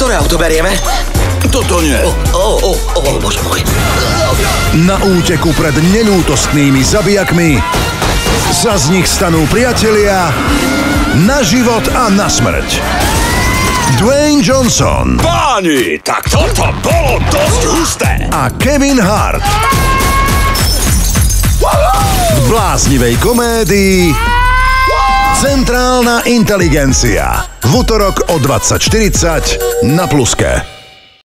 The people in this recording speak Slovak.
Ktoré auto berieme? Toto nie. Bože môj. Na úteku pred neľútostnými zabijakmi sa z nich stanú priatelia na život a na smrť. Dwayne Johnson. Páni, tak toto bolo dosť husté. A Kevin Hart. V bláznivej komédii Centrálna inteligencia. V utorok o 20:40 na Pluske.